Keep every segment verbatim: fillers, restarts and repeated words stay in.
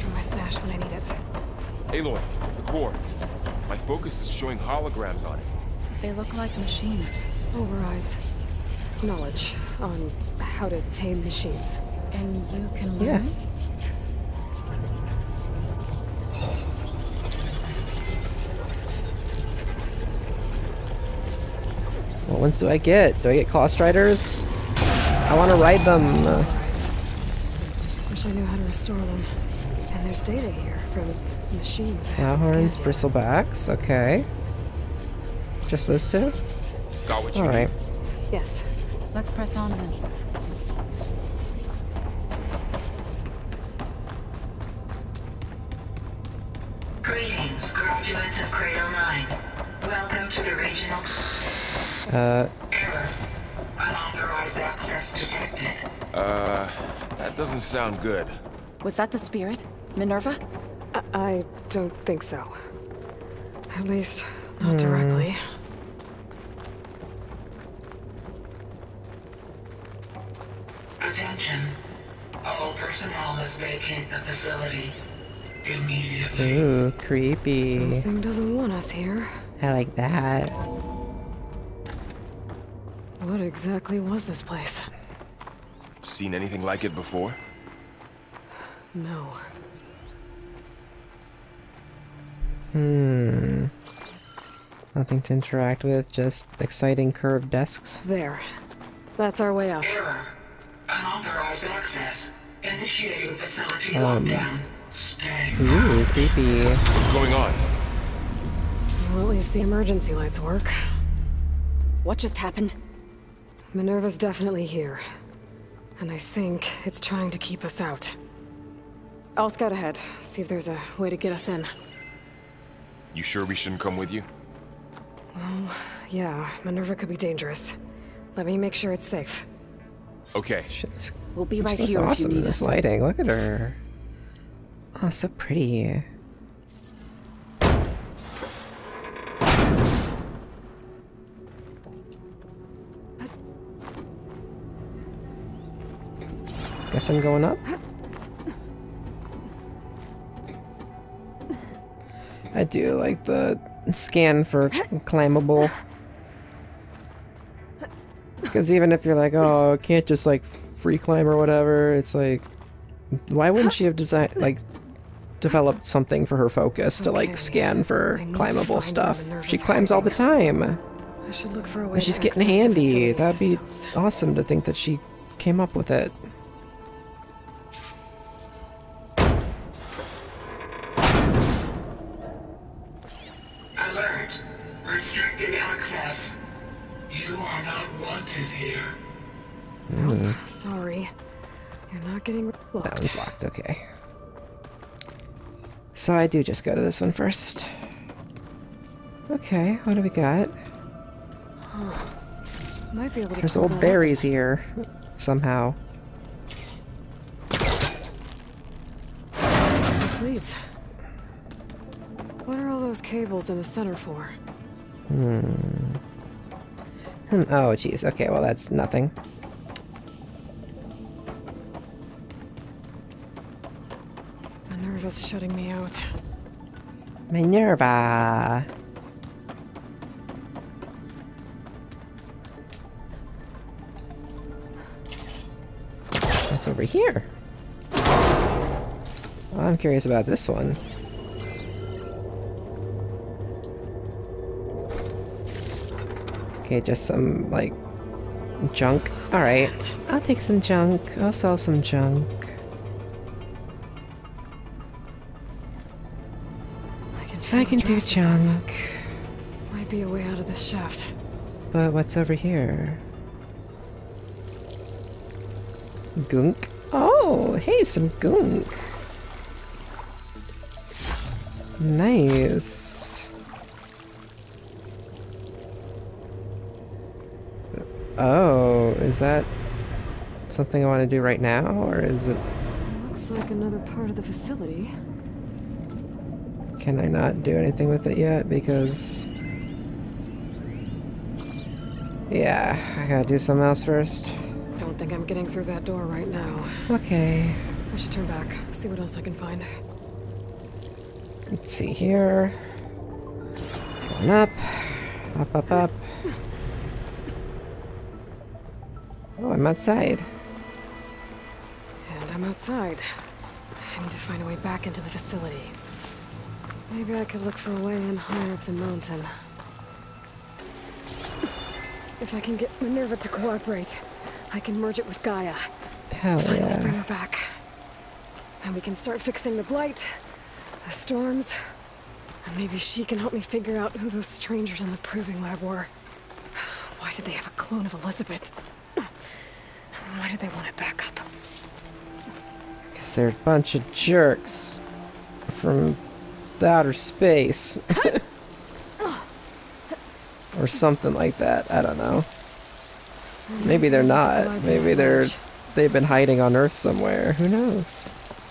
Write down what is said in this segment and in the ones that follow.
from my stash when I need it. Aloy, the core. My focus is showing holograms on it. They look like machines. Overrides. Knowledge on how to tame machines. And you can learn? Yes. What ones do I get? Do I get Claw Striders? I want to ride them. Wish I knew how to restore them. And there's data here from machines. Plowhorns, bristlebacks, okay. Just those two? Got what you Alright. need. Yes. Let's press on then. Greetings, graduates of Cradle nine. Welcome to the regional... Uh, Error. Unauthorized access detected. Uh, that doesn't sound good. Was that the spirit? Minerva? I, I don't think so. At least, not directly. Attention. All personnel must vacate the facility immediately. ooh, creepy. Something doesn't want us here. I like that. What exactly was this place? Seen anything like it before? No. Hmm. Nothing to interact with, just exciting curved desks. There. That's our way out. Error. Unauthorized access. Initiating facility Um. lockdown. Stay. Ooh, creepy. What's going on? Well, at least the emergency lights work. What just happened? Minerva's definitely here. And I think it's trying to keep us out. I'll scout ahead, see if there's a way to get us in. You sure we shouldn't come with you? Well, yeah, Minerva could be dangerous. Let me make sure it's safe. Okay. Shit, this We'll be right looks here if you awesome in need this us. lighting. Look at her. Oh, so pretty. Guess I'm going up. I do like the scan for climbable. Because even if you're like, oh, I can't just like free climb or whatever, it's like, why wouldn't she have designed, like, developed something for her focus to like Okay, scan for I need to climbable find where stuff? Minerva's She climbs all the time. I should look for a way And she's to getting access the handy. facility That'd be systems. awesome to think that she came up with it. Alert. Restricted access. You are not wanted here. Sorry. You're not getting That locked. one's locked, okay. So I do just go to this one first. Okay, what do we got? Might be able to There's pull old that berries here, somehow. up. This leads. What are all those cables in the center for? Hmm. Hmm, oh, jeez. Okay, well, that's nothing. Minerva's shutting me out. Minerva! What's over here? Well, I'm curious about this one. Okay, just some, like, junk. Alright, I'll take some junk. I'll sell some junk. I can, I feel can it do drafting. junk. Might be a way out of this shaft. But what's over here? Gunk? Oh, hey, some gunk. Nice. Oh, is that something I want to do right now, or is it... Looks like another part of the facility. Can I not do anything with it yet? Because... yeah, I gotta do something else first. Don't think I'm getting through that door right now. Okay. I should turn back, see what else I can find. Let's see here. Going up. Up, up, up. Oh, I'm outside. And I'm outside. I need to find a way back into the facility. Maybe I could look for a way in higher up the mountain. If I can get Minerva to cooperate, I can merge it with Gaia. Hell Finally yeah. bring her back. And we can start fixing the blight, the storms, and maybe she can help me figure out who those strangers in the proving lab were. Why did they have a clone of Elizabeth? Why did they want it back up? Because they're a bunch of jerks from the outer space. Or something like that. I don't know. Maybe they're not. Maybe they're they've been hiding on Earth somewhere. Who knows?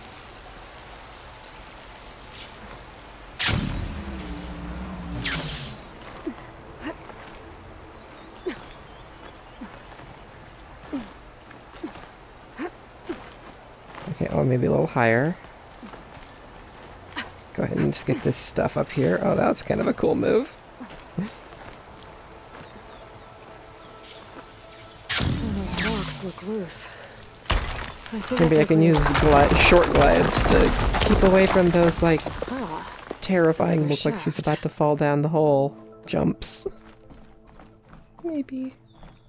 Okay, oh, maybe a little higher. Go ahead and just get this stuff up here. Oh, that was kind of a cool move. Those rocks look loose. I think Maybe I can use gli short glides to keep away from those, like, Ah, terrifying, Another look like she's shaft. about to fall down the hole jumps. Maybe.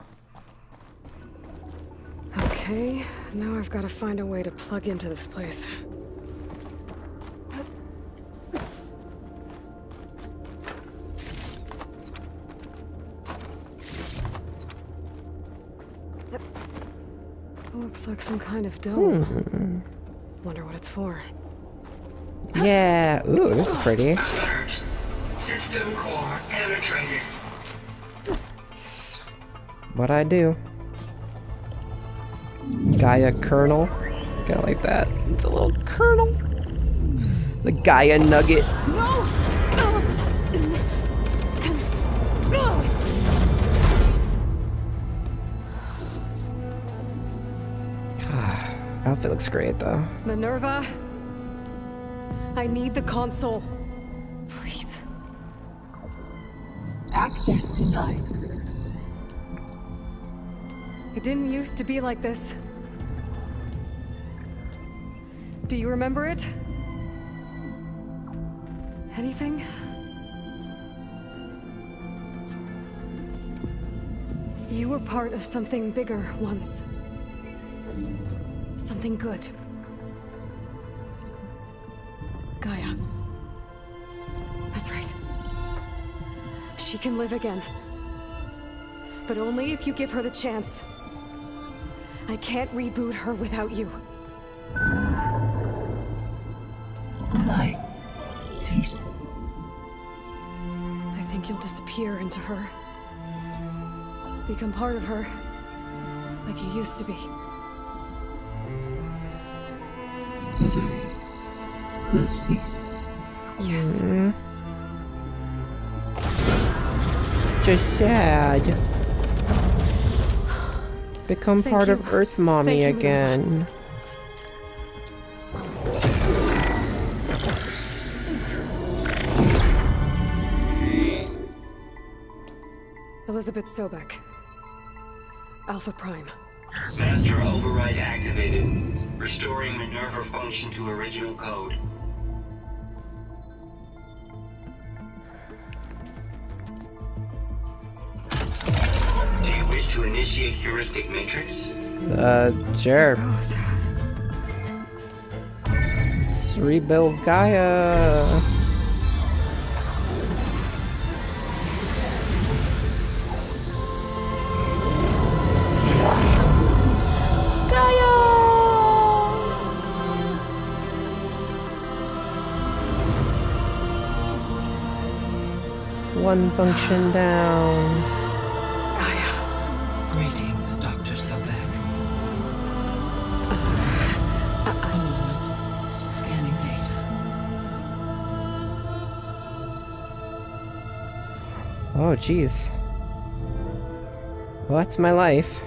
okay, now I've got to find a way to plug into this place. Looks like some kind of dome. Hmm. Wonder what it's for. Yeah. Ooh, this is pretty. Alert. System core penetrated. It's what I do. Gaia kernel. Kinda like that. It's a little kernel. The Gaia nugget. Outfit looks great though. Minerva, I need the console. Please. Access denied. It didn't used to be like this. Do you remember it? Anything? You were part of something bigger once. Something good. Gaia. That's right. She can live again. But only if you give her the chance. I can't reboot her without you. Light. Cease. I think you'll disappear into her. Become part of her. Like you used to be. Misery. Will cease. Yes. Mm. Just sad. Become Thank part you. of Earth Mommy Thank you, again. Elizabeth Sobek. Alpha Prime. Master override activated. Restoring Minerva function to original code. Do you wish to initiate heuristic matrix? Uh, sure. Goes. Let's rebuild Gaia. One function down. Gaia. Greetings, Doctor Sobek. A moment. Scanning data. Oh, jeez. Well, that's my life.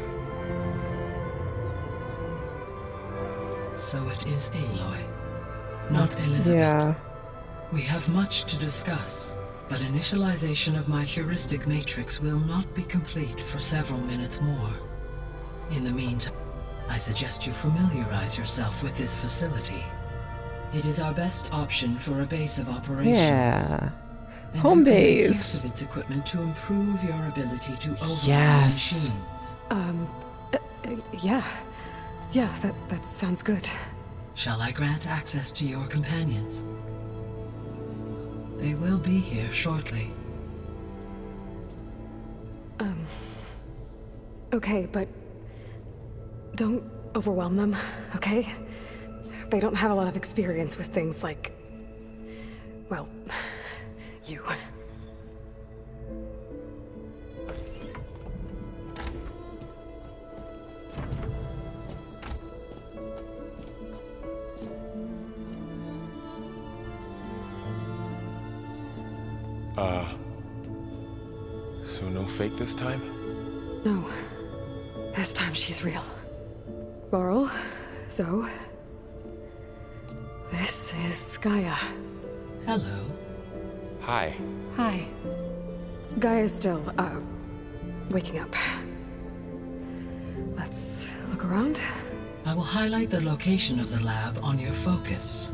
So it is Aloy, not Elizabeth. Yeah. We have much to discuss, but initialization of my heuristic matrix will not be complete for several minutes more. In the meantime, I suggest you familiarize yourself with this facility. It is our best option for a base of operations. Yeah. And Home you can make base. use of its equipment to improve your ability to override Yes. machines. Um, uh, uh, yeah. Yeah, that, that sounds good. Shall I grant access to your companions? They will be here shortly. Um, okay, but don't overwhelm them, okay? They don't have a lot of experience with things like, well, you. Uh... So no fake this time? No. This time she's real. Laurel, Zoe. This is Gaia. Hello. Hi. Hi. Gaia's still, uh, waking up. Let's look around. I will highlight the location of the lab on your focus.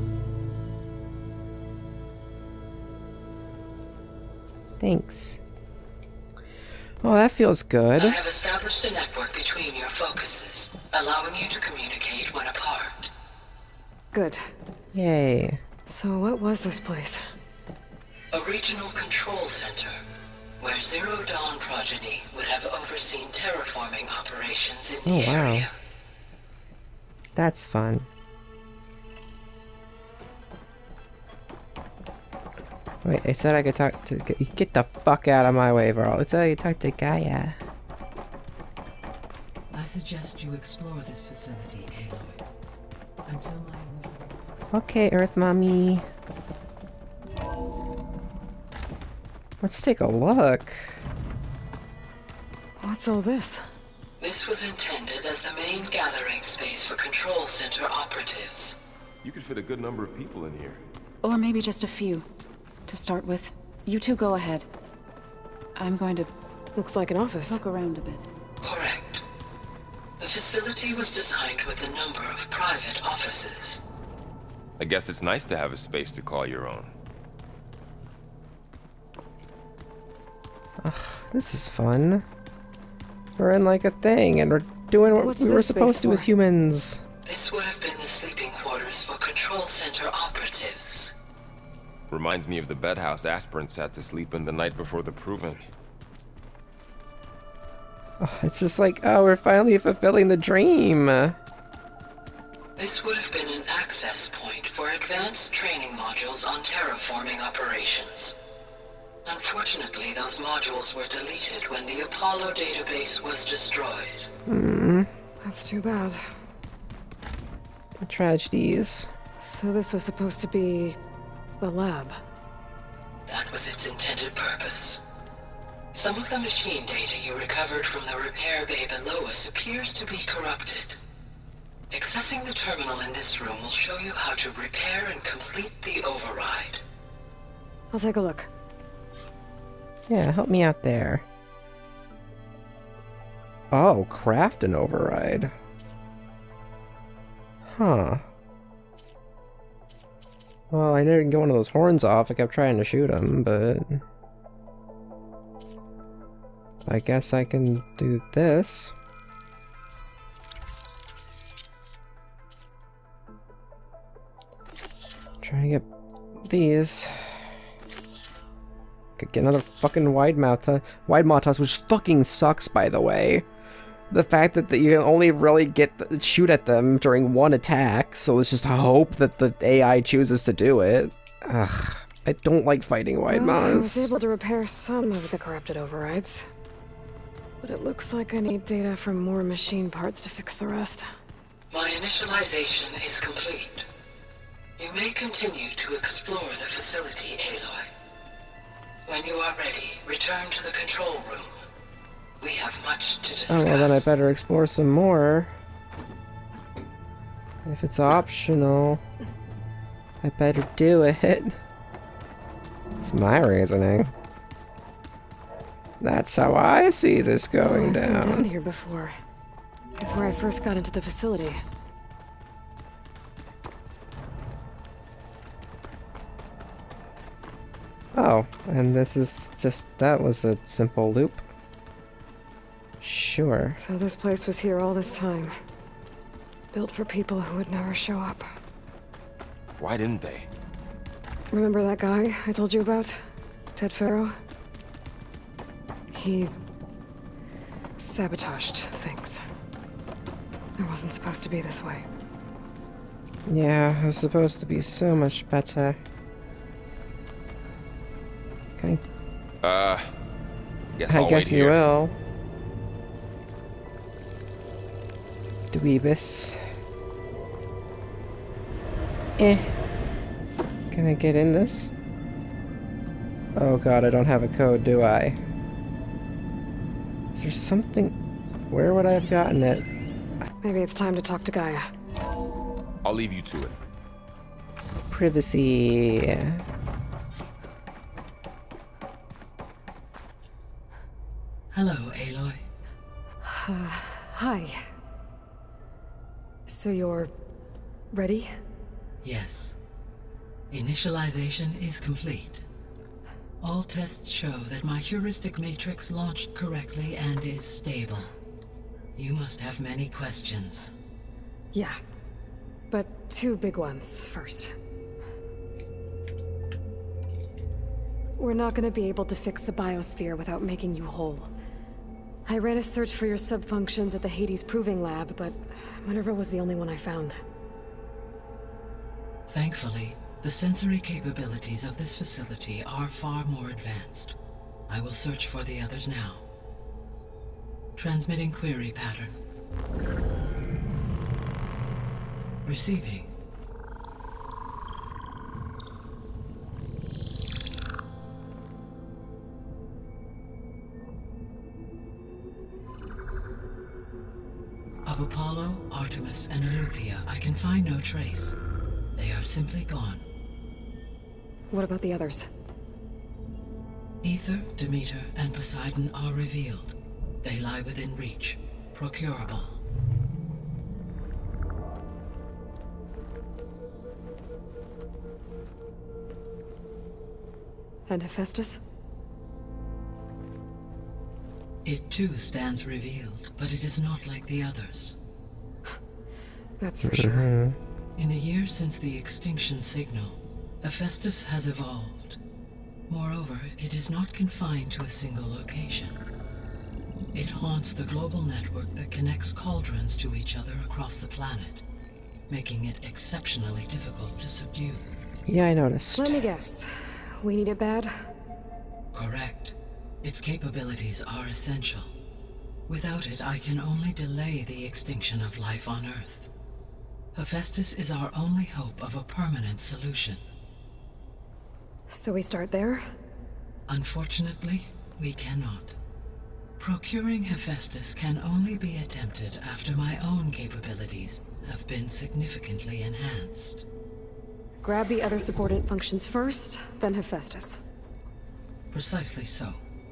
Thanks. Oh, that feels good. I have established a network between your focuses, allowing you to communicate when apart. Good. Yay. So what was this place? A regional control center, where Zero Dawn progeny would have overseen terraforming operations in Oh, the wow. area. That's fun. Wait, it said I could talk to... Get the fuck out of my way, Varl. It said I could talk to Gaia. I suggest you explore this facility, Aloy. Until I... Okay, Earth Mommy. Let's take a look. What's all this? This was intended as the main gathering space for control center operatives. You could fit a good number of people in here. Or maybe just a few. To start with. You two go ahead. I'm going to Looks like an office. poke around a bit. Correct. The facility was designed with a number of private offices. I guess it's nice to have a space to call your own. This is fun. We're in like a thing, and we're doing what What's we were this supposed space to as for? humans. This would have been the sleeping quarters for control center operatives. Reminds me of the bedhouse aspirants had to sleep in the night before the proving. Oh, it's just like, oh, we're finally fulfilling the dream. This would have been an access point for advanced training modules on terraforming operations. Unfortunately, those modules were deleted when the Apollo database was destroyed. Hmm. That's too bad. Tragedies. So this was supposed to be a lab. That was its intended purpose. Some of the machine data you recovered from the repair bay below us appears to be corrupted. Accessing the terminal in this room will show you how to repair and complete the override. I'll take a look. Yeah, help me out there. Oh, craft an override. Huh. Well, I didn't get one of those horns off. I kept trying to shoot them, but... I guess I can do this. Try to get these. Could get another fucking wide mouth, wide Motas, which fucking sucks, by the way. The fact that the, you can only really get the, shoot at them during one attack, so let's just hope that the A I chooses to do it. Ugh, I don't like fighting wide Well, I was Motas. able to repair some of the corrupted overrides. But it looks like I need data from more machine parts to fix the rest. My initialization is complete. You may continue to explore the facility, Aloy. When you are ready, return to the control room. We have much to discuss. Oh, well then I better explore some more. If it's optional, I better do it. It's my reasoning. That's how I see this going I've been down. down here before. It's where I first got into the facility. Oh, and this is just, that was a simple loop. Sure. So this place was here all this time. Built for people who would never show up. Why didn't they? Remember that guy I told you about? Ted Faro? He sabotaged things. It wasn't supposed to be this way. Yeah, it was supposed to be so much better. Okay. Uh, guess I I'll guess wait you here. will. Dweebus. Eh. Can I get in this? Oh god, I don't have a code, do I? Is there something... Where would I have gotten it? Maybe it's time to talk to Gaia. I'll leave you to it. Privacy. Hello, Aloy. Uh, hi. So you're... ready? Yes. Initialization is complete. All tests show that my heuristic matrix launched correctly and is stable. You must have many questions. Yeah. But two big ones first. We're not gonna be able to fix the biosphere without making you whole. I ran a search for your subfunctions at the Hades Proving Lab, but Minerva was the only one I found. Thankfully, the sensory capabilities of this facility are far more advanced. I will search for the others now. Transmitting query pattern. Receiving. Of Apollo, Artemis, and Eleuthia, I can find no trace. They are simply gone. What about the others? Aether, Demeter, and Poseidon are revealed. They lie within reach, procurable. And Hephaestus? It too stands revealed, but it is not like the others. That's for sure. In the years since the extinction signal, Hephaestus has evolved. Moreover, it is not confined to a single location. It haunts the global network that connects cauldrons to each other across the planet, making it exceptionally difficult to subdue. Yeah, I noticed. Let me guess. We need it bad? Correct. Its capabilities are essential. Without it, I can only delay the extinction of life on Earth. Hephaestus is our only hope of a permanent solution. So we start there? Unfortunately, we cannot. Procuring Hephaestus can only be attempted after my own capabilities have been significantly enhanced. Grab the other subordinate functions first, then Hephaestus. Precisely so.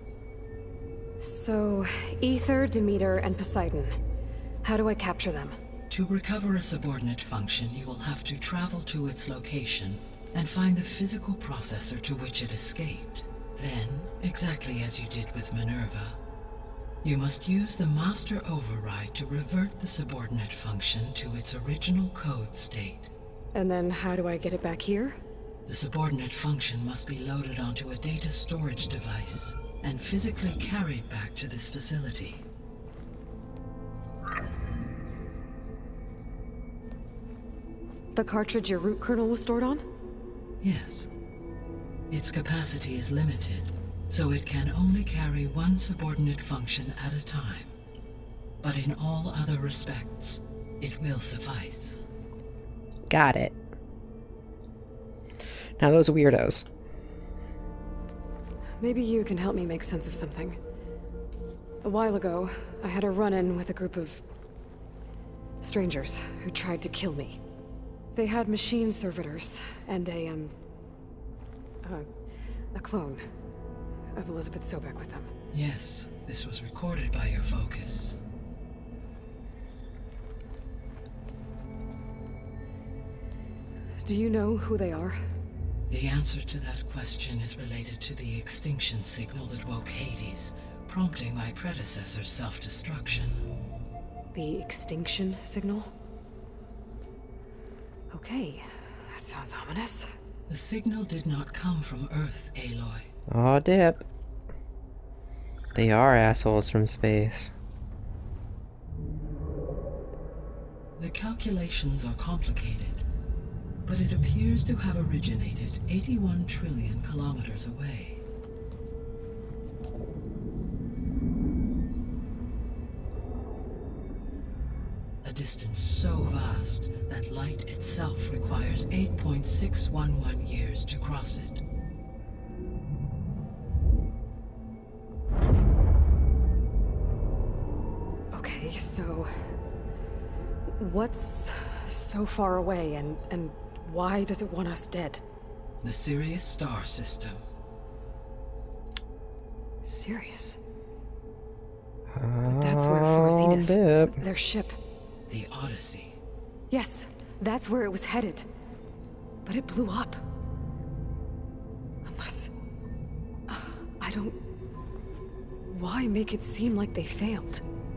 So, Aether, Demeter, and Poseidon. How do I capture them? To recover a subordinate function, you will have to travel to its location and find the physical processor to which it escaped. Then, exactly as you did with Minerva, you must use the master override to revert the subordinate function to its original code state. And then how do I get it back here? The subordinate function must be loaded onto a data storage device and physically carried back to this facility. The cartridge your root kernel was stored on? Yes. Its capacity is limited, so it can only carry one subordinate function at a time. But in all other respects, it will suffice. Got it. Now those weirdos. Maybe you can help me make sense of something. A while ago, I had a run-in with a group of strangers who tried to kill me. They had machine servitors and a, um, uh, A clone of Elizabeth Sobek with them. Yes, this was recorded by your focus. Do you know who they are? The answer to that question is related to the extinction signal that woke Hades, prompting my predecessor's self-destruction. The extinction signal? Okay, that sounds ominous. The signal did not come from Earth, Aloy. Aw, dip. They are assholes from space. The calculations are complicated, but it appears to have originated eighty-one trillion kilometers away. A distance so vast that light itself requires eight point six one one years to cross it. Okay, so... what's so far away, and, and why does it want us dead? The Sirius star system. Sirius? But that's where For Aw, Zenith, dip. their ship... The Odyssey. Yes, that's where it was headed. But it blew up. Unless... Uh, I don't... Why make it seem like they failed?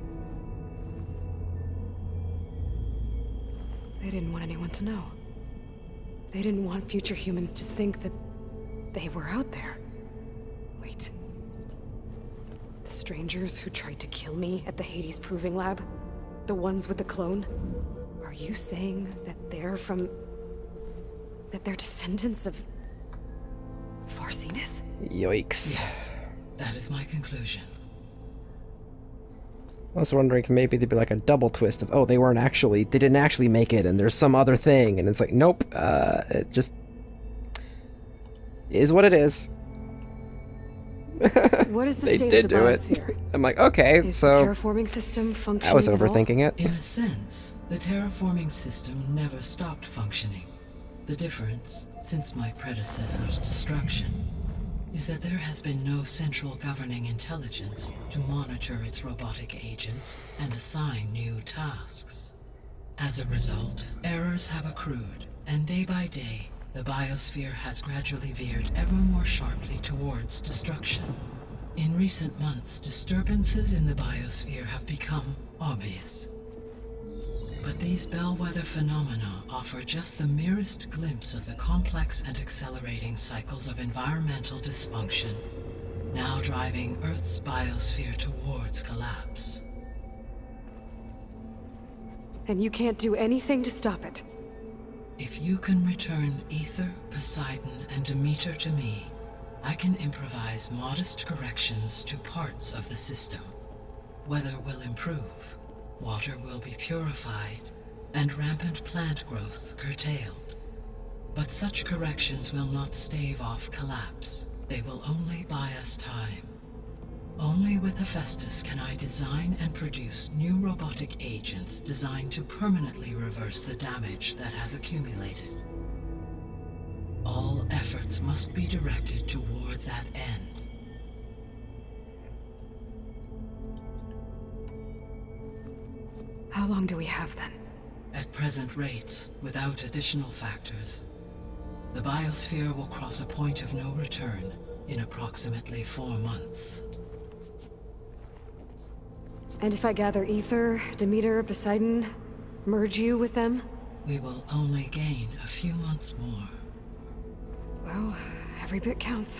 They didn't want anyone to know. They didn't want future humans to think that they were out there. Wait. The strangers who tried to kill me at the Hades Proving Lab? The ones with the clone? Are you saying that they're from... that they're descendants of... Far Zenith? Yikes. Yes, that is my conclusion. I was wondering if maybe there'd be like a double twist of, oh, they weren't actually, they didn't actually make it, and there's some other thing, and it's like, nope, uh, it just is what it is. What is the They state did of the do it. biosphere? I'm like, okay, Is so the terraforming system functioning I was at all? overthinking it. In a sense, the terraforming system never stopped functioning. The difference, since my predecessor's destruction, is that there has been no central governing intelligence to monitor its robotic agents and assign new tasks. As a result, errors have accrued, and day by day, the biosphere has gradually veered ever more sharply towards destruction. In recent months, disturbances in the biosphere have become obvious. But these bellwether phenomena offer just the merest glimpse of the complex and accelerating cycles of environmental dysfunction, now driving Earth's biosphere towards collapse. And you can't do anything to stop it? If you can return Aether, Poseidon, and Demeter to me, I can improvise modest corrections to parts of the system. Weather will improve, water will be purified, and rampant plant growth curtailed. But such corrections will not stave off collapse. They will only buy us time. Only with Hephaestus can I design and produce new robotic agents designed to permanently reverse the damage that has accumulated. All efforts must be directed toward that end. How long do we have then? At present rates, without additional factors, the biosphere will cross a point of no return in approximately four months. And if I gather Aether, Demeter, Poseidon, merge you with them? We will only gain a few months more. Well, every bit counts.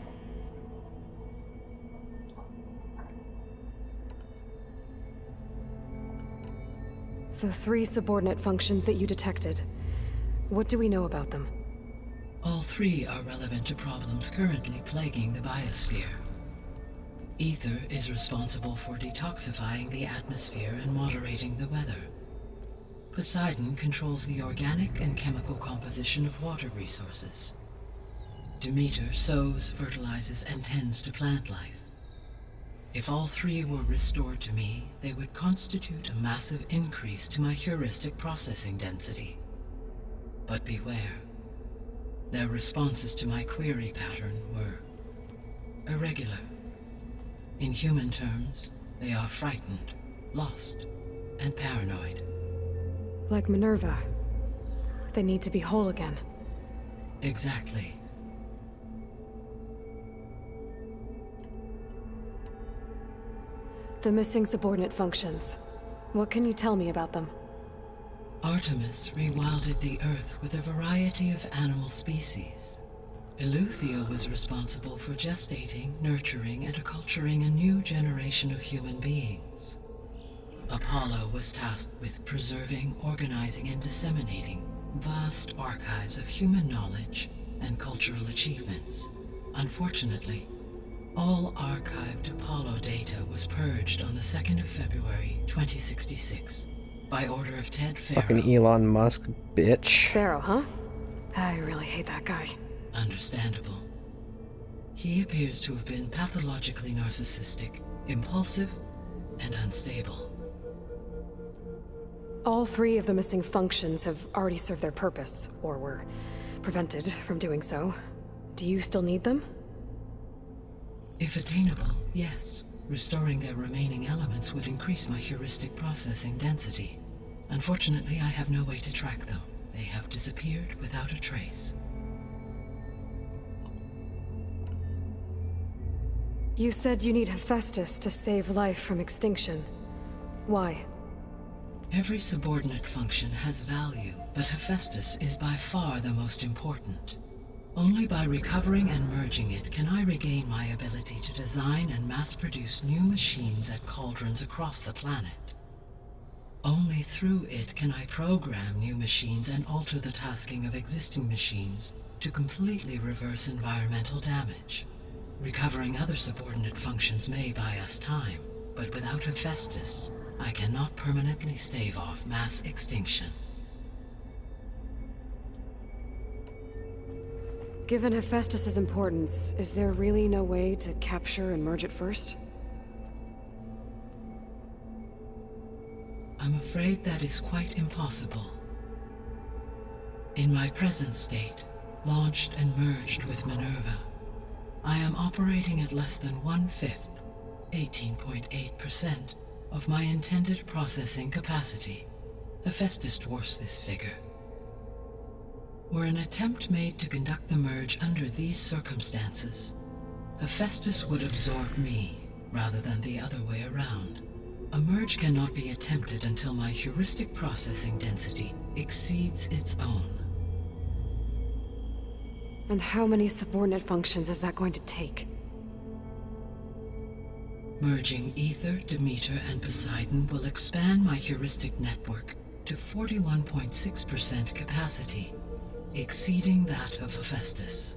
The three subordinate functions that you detected, what do we know about them? All three are relevant to problems currently plaguing the biosphere. Aether is responsible for detoxifying the atmosphere and moderating the weather. Poseidon controls the organic and chemical composition of water resources. Demeter sows, fertilizes, and tends to plant life. If all three were restored to me, they would constitute a massive increase to my heuristic processing density. But beware. Their responses to my query pattern were irregular. In human terms, they are frightened, lost, and paranoid. Like Minerva. They need to be whole again. Exactly. The missing subordinate functions. What can you tell me about them? Artemis rewilded the Earth with a variety of animal species. Eleuthia was responsible for gestating, nurturing, and acculturating a new generation of human beings. Apollo was tasked with preserving, organizing, and disseminating vast archives of human knowledge and cultural achievements. Unfortunately, all archived Apollo data was purged on the second of February, twenty sixty-six, by order of Ted Faro. Fucking Elon Musk, bitch. Pharaoh, huh? I really hate that guy. Understandable. He appears to have been pathologically narcissistic, impulsive, and unstable. All three of the missing functions have already served their purpose, or were prevented from doing so. Do you still need them? If attainable, yes. Restoring their remaining elements would increase my heuristic processing density. Unfortunately, I have no way to track them. They have disappeared without a trace. You said you need Hephaestus to save life from extinction. Why? Every subordinate function has value, but Hephaestus is by far the most important. Only by recovering and merging it can I regain my ability to design and mass-produce new machines at cauldrons across the planet. Only through it can I program new machines and alter the tasking of existing machines to completely reverse environmental damage. Recovering other subordinate functions may buy us time, but without Hephaestus, I cannot permanently stave off mass extinction. Given Hephaestus's importance, is there really no way to capture and merge it first? I'm afraid that is quite impossible. In my present state, launched and merged with Minerva, I am operating at less than one-fifth, eighteen point eight percent, of my intended processing capacity. Hephaestus dwarfs this figure. Were an attempt made to conduct the merge under these circumstances, Hephaestus would absorb me, rather than the other way around. A merge cannot be attempted until my heuristic processing density exceeds its own. And how many subordinate functions is that going to take? Merging Ether, Demeter, and Poseidon will expand my heuristic network to forty-one point six percent capacity, exceeding that of Hephaestus.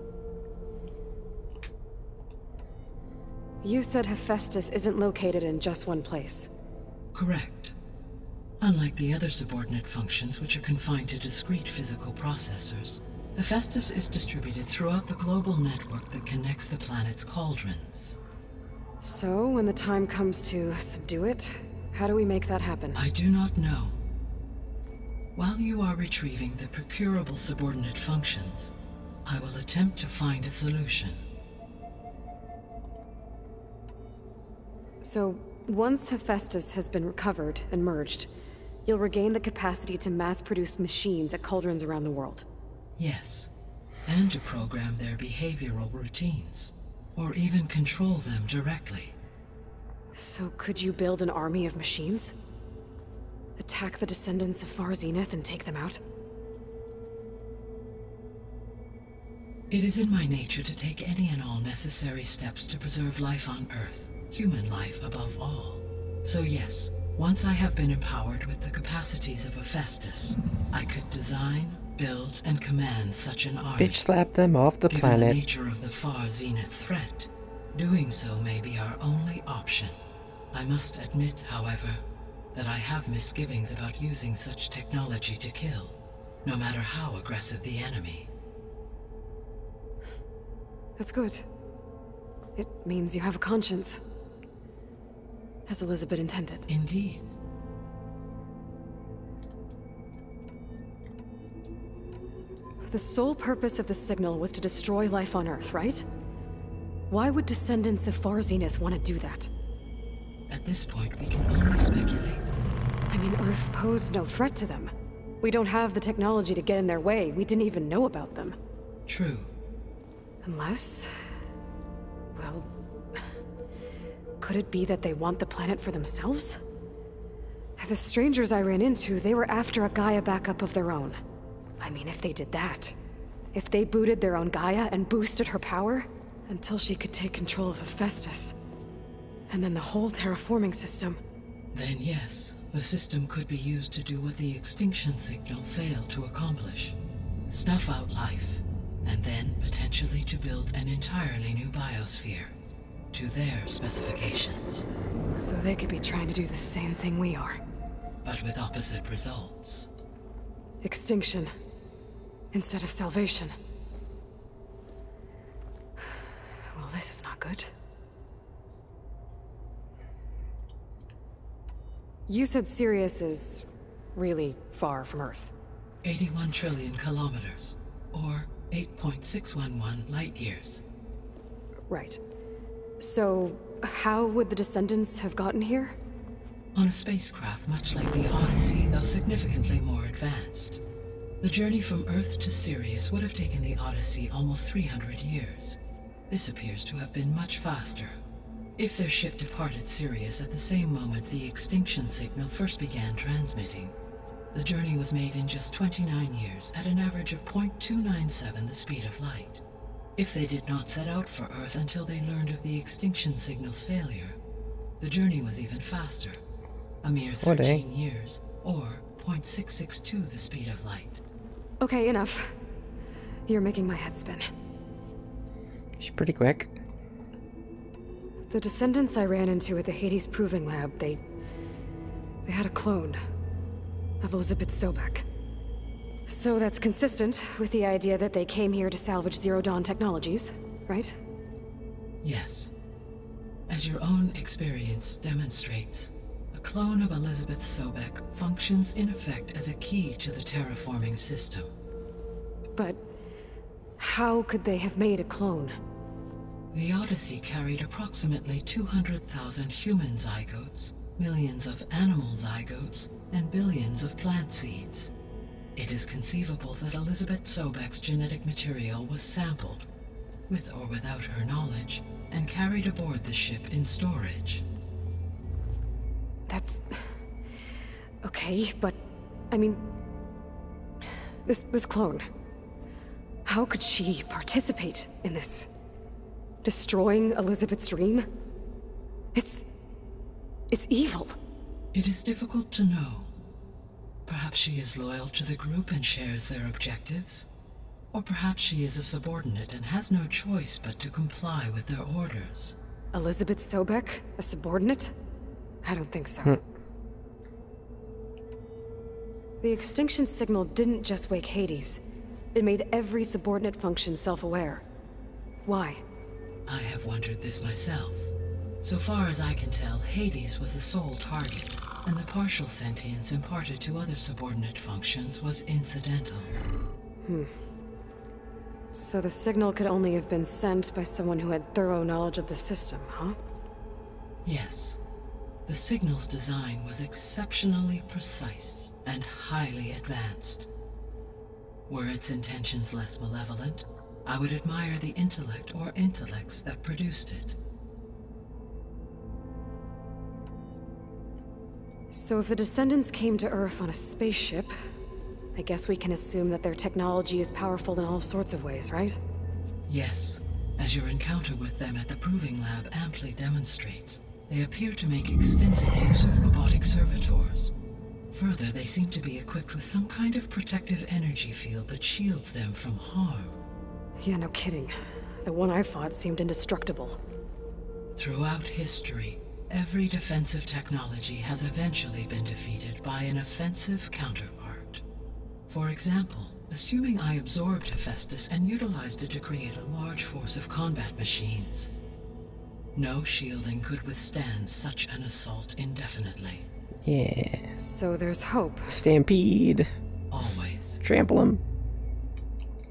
You said Hephaestus isn't located in just one place. Correct. Unlike the other subordinate functions, which are confined to discrete physical processors, Hephaestus is distributed throughout the global network that connects the planet's cauldrons. So, when the time comes to subdue it, how do we make that happen? I do not know. While you are retrieving the procurable subordinate functions, I will attempt to find a solution. So, once Hephaestus has been recovered and merged, you'll regain the capacity to mass-produce machines at cauldrons around the world. Yes, and to program their behavioral routines, or even control them directly. So could you build an army of machines? Attack the descendants of Far Zenith and take them out? It is in my nature to take any and all necessary steps to preserve life on Earth, human life above all. So yes, once I have been empowered with the capacities of Hephaestus, I could design, build, and command such an army. Bitch slap them off the Given planet. the nature of the Far Zenith threat, doing so may be our only option. I must admit, however, that I have misgivings about using such technology to kill, no matter how aggressive the enemy. That's good. It means you have a conscience. As Elizabeth intended. Indeed. The sole purpose of the signal was to destroy life on Earth, right? Why would descendants of Far Zenith want to do that? At this point, we can only speculate. I mean, Earth posed no threat to them. We don't have the technology to get in their way. We didn't even know about them. True. Unless... well... could it be that they want the planet for themselves? The strangers I ran into, they were after a Gaia backup of their own. I mean, if they did that... if they booted their own Gaia and boosted her power... until she could take control of Hephaestus. And then the whole terraforming system. Then yes, the system could be used to do what the extinction signal failed to accomplish. Snuff out life, and then potentially to build an entirely new biosphere. To their specifications. So they could be trying to do the same thing we are. But with opposite results. Extinction. Instead of salvation. Well, this is not good. You said Sirius is really far from Earth. eighty-one trillion kilometers, or eight point six one one light years. Right. So, how would the descendants have gotten here? On a spacecraft much like the Odyssey, though significantly more advanced. The journey from Earth to Sirius would have taken the Odyssey almost three hundred years. This appears to have been much faster. If their ship departed Sirius at the same moment the extinction signal first began transmitting, the journey was made in just twenty-nine years at an average of zero point two nine seven the speed of light. If they did not set out for Earth until they learned of the extinction signal's failure, the journey was even faster, a mere thirteen years, or zero point six six two the speed of light. Okay, enough. You're making my head spin. She's pretty quick. The descendants I ran into at the Hades Proving Lab, they... they had a clone of Elizabeth Sobek. So that's consistent with the idea that they came here to salvage Zero Dawn technologies, right? Yes. As your own experience demonstrates, a clone of Elizabeth Sobek functions in effect as a key to the terraforming system. But how could they have made a clone? The Odyssey carried approximately two hundred thousand human zygotes, millions of animal zygotes, and billions of plant seeds. It is conceivable that Elizabeth Sobek's genetic material was sampled, with or without her knowledge, and carried aboard the ship in storage. That's... okay, but... I mean... This, this clone... how could she participate in this? Destroying Elizabeth's dream? It's... it's evil. It is difficult to know. Perhaps she is loyal to the group and shares their objectives. Or perhaps she is a subordinate and has no choice but to comply with their orders. Elizabeth Sobek? A subordinate? I don't think so. Hmm. The extinction signal didn't just wake Hades. It made every subordinate function self-aware. Why? I have wondered this myself. So far as I can tell, Hades was the sole target, and the partial sentience imparted to other subordinate functions was incidental. Hmm. So the signal could only have been sent by someone who had thorough knowledge of the system, huh? Yes. The signal's design was exceptionally precise and highly advanced. Were its intentions less malevolent, I would admire the intellect or intellects that produced it. So if the descendants came to Earth on a spaceship, I guess we can assume that their technology is powerful in all sorts of ways, right? Yes. As your encounter with them at the Proving Lab amply demonstrates, they appear to make extensive use of robotic servitors. Further, they seem to be equipped with some kind of protective energy field that shields them from harm. Yeah, no kidding. The one I fought seemed indestructible. Throughout history, every defensive technology has eventually been defeated by an offensive counterpart. For example, assuming I absorbed Hephaestus and utilized it to create a large force of combat machines. No shielding could withstand such an assault indefinitely. Yeah. So there's hope. Stampede. Always. Trample him.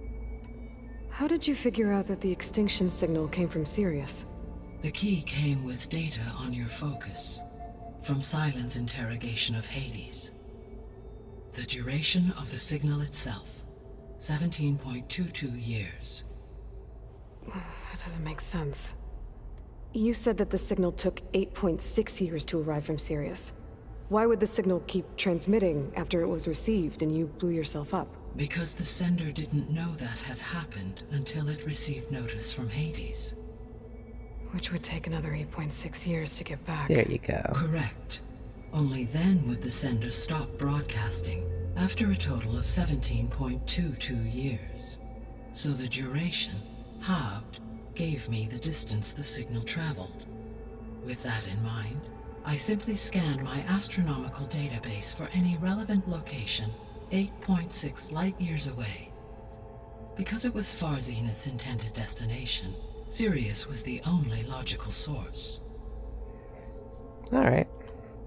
How did you figure out that the extinction signal came from Sirius? The key came with data on your focus, from Silent's interrogation of Hades. The duration of the signal itself, seventeen point two two years. That doesn't make sense. You said that the signal took eight point six years to arrive from Sirius. Why would the signal keep transmitting after it was received and you blew yourself up? Because the sender didn't know that had happened until it received notice from Hades. Which would take another eight point six years to get back. There you go. Correct. Only then would the sender stop broadcasting, after a total of seventeen point two two years. So the duration, halved, gave me the distance the signal traveled. With that in mind, I simply scanned my astronomical database for any relevant location eight point six light-years away. Because it was Far Zenith's intended destination, Sirius was the only logical source. Alright.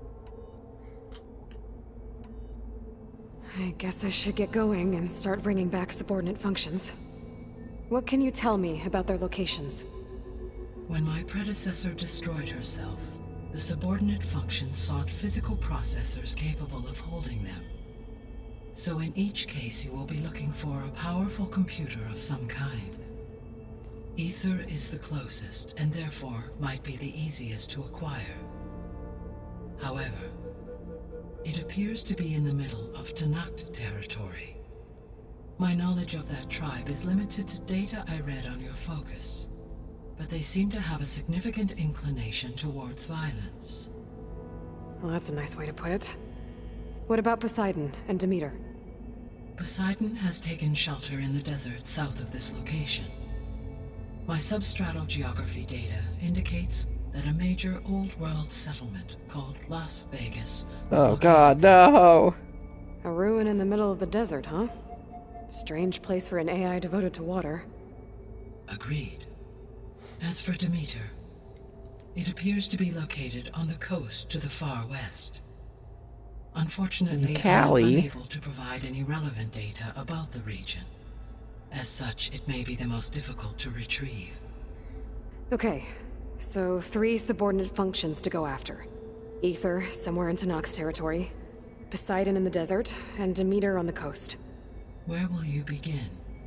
I guess I should get going and start bringing back subordinate functions. What can you tell me about their locations? When my predecessor destroyed herself, the subordinate functions sought physical processors capable of holding them. So in each case you will be looking for a powerful computer of some kind. Ether is the closest, and therefore might be the easiest to acquire. However, it appears to be in the middle of Tenakth territory. My knowledge of that tribe is limited to data I read on your focus, but they seem to have a significant inclination towards violence. Well, that's a nice way to put it. What about Poseidon and Demeter? Poseidon has taken shelter in the desert south of this location. My substratal geography data indicates that a major old-world settlement called Las Vegas was Oh located god, there. no! A ruin in the middle of the desert, huh? Strange place for an A I devoted to water. Agreed. As for Demeter, it appears to be located on the coast to the far west. Unfortunately, I am Callie. unable to provide any relevant data about the region. As such, it may be the most difficult to retrieve. Okay, so three subordinate functions to go after. Ether, somewhere in Tenakth territory. Poseidon in the desert, and Demeter on the coast. Where will you begin?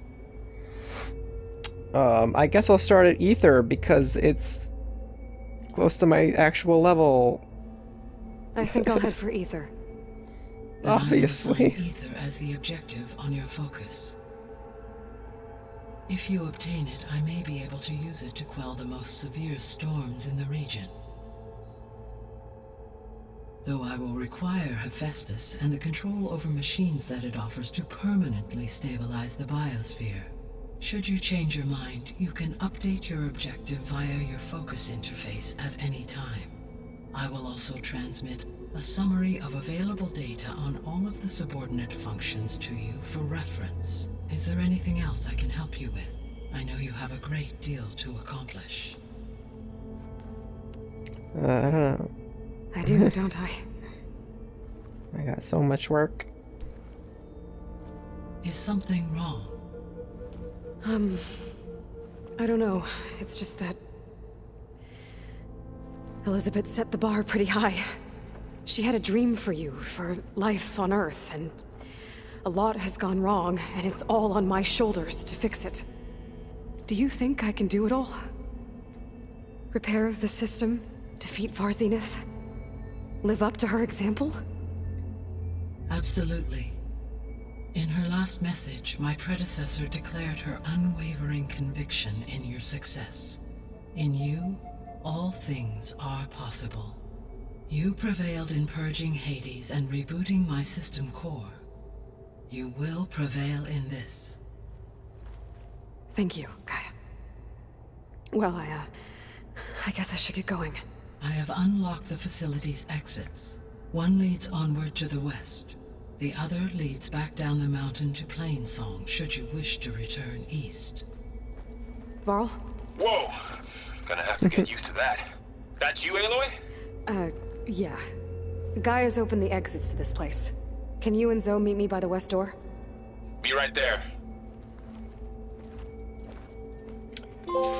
Um, I guess I'll start at Ether because it's close to my actual level. I think I'll head for Ether. Then I will Obviously. assign Ether as the objective on your focus. If you obtain it, I may be able to use it to quell the most severe storms in the region. Though I will require Hephaestus and the control over machines that it offers to permanently stabilize the biosphere. Should you change your mind, you can update your objective via your focus interface at any time. I will also transmit a summary of available data on all of the subordinate functions to you for reference. Is there anything else I can help you with? I know you have a great deal to accomplish. Uh, I don't know. I do, don't I? I got so much work. Is something wrong? Um, I don't know. It's just that Elizabeth set the bar pretty high. She had a dream for you, for life on Earth, and a lot has gone wrong, and it's all on my shoulders to fix it. Do you think I can do it all? Repair the system, defeat Far Zenith, live up to her example? Absolutely. In her last message, my predecessor declared her unwavering conviction in your success. In you, all things are possible. You prevailed in purging Hades and rebooting my system core. You will prevail in this. Thank you, Gaia. Well, I, uh, I guess I should get going. I have unlocked the facility's exits. One leads onward to the west. The other leads back down the mountain to Plainsong, should you wish to return east. Varl? Whoa! Gonna have to get used to that. That's you, Aloy? Uh, yeah. Gaia's opened the exits to this place. Can you and Zoe meet me by the west door? Be right there.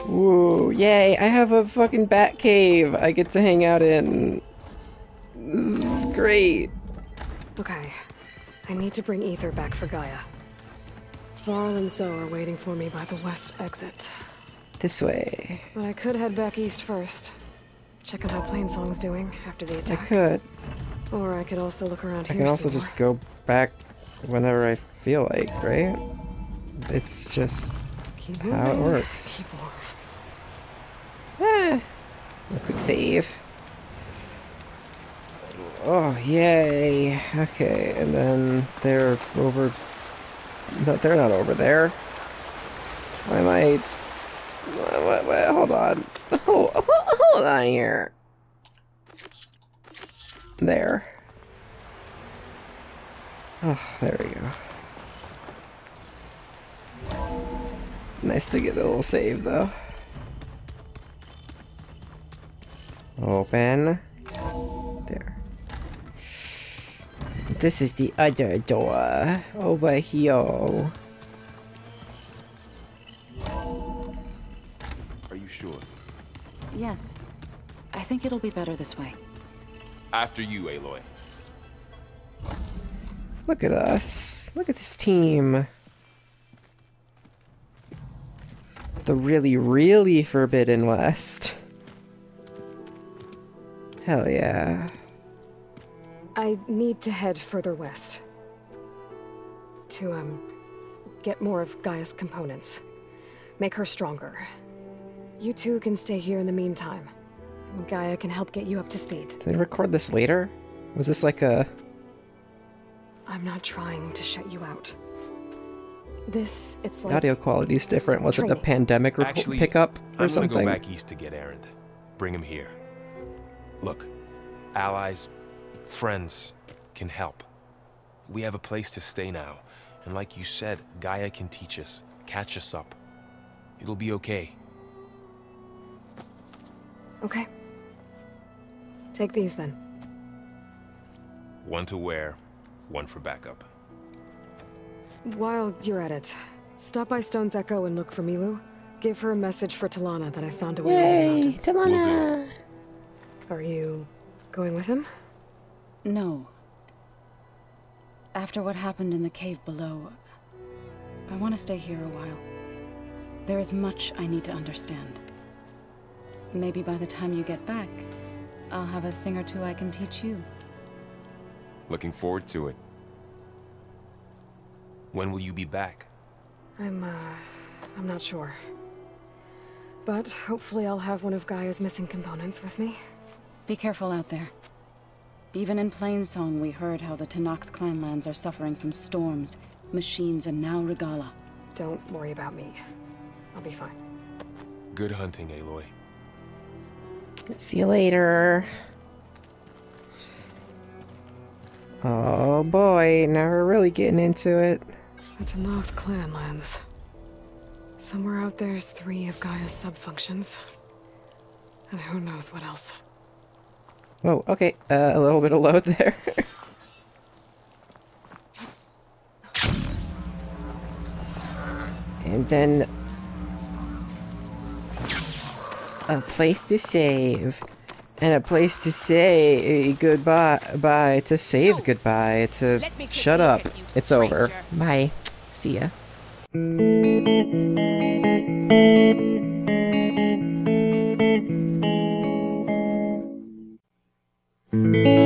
Ooh, yay, I have a fucking bat cave I get to hang out in. This is great. Okay, I need to bring Ether back for Gaia. Varl and Zoe are waiting for me by the west exit. This way. But I could head back east first. Check on how Plainsong's doing after the I attack. could. Or I could also look around I here can also some just more. go back whenever I feel like, right? It's just Keep how it moving, works. keep warm. Ah, a quick save. Oh, yay. Okay, and then they're over... No, they're not over there. Why am I... Wait, wait, hold on. Hold, hold on here. There. Oh, there we go. Nice to get a little save, though. Open. There. This is the other door. Over here. Are you sure? Yes. I think it'll be better this way. After you, Aloy. Look at us. Look at this team. The really, really Forbidden West. Hell yeah. I need to head further west. To, um, get more of Gaia's components. Make her stronger. You two can stay here in the meantime. Gaia can help get you up to speed. Did they record this later? Was this like a... I'm not trying to shut you out. This, it's The like... audio quality is different. Was it a training. pandemic repo- Actually, pickup or I'm something? gonna go back east to get Erend. Bring him here. Look, allies, friends can help. We have a place to stay now. And like you said, Gaia can teach us, catch us up. It'll be okay. Okay. Take these then. One to wear, one for backup. While you're at it, stop by Stone's Echo and look for Milu. Give her a message for Talana that I found away in the mountains. Will do. Are you going with him? No. After what happened in the cave below, I want to stay here a while. There is much I need to understand. Maybe by the time you get back, I'll have a thing or two I can teach you. Looking forward to it. When will you be back? I'm, uh, I'm not sure. But hopefully I'll have one of Gaia's missing components with me. Be careful out there. Even in Plainsong, we heard how the Tenakth clanlands are suffering from storms, machines, and now Regala. Don't worry about me. I'll be fine. Good hunting, Aloy. See you later. Oh boy, now we're really getting into it. The Tenakth clanlands. Somewhere out there's three of Gaia's subfunctions. And who knows what else. Whoa, okay, uh, a little bit of load there. And then a place to save. And a place to say goodbye, bye, to save goodbye, to shut up. It's over. Bye. See ya. Mm-hmm.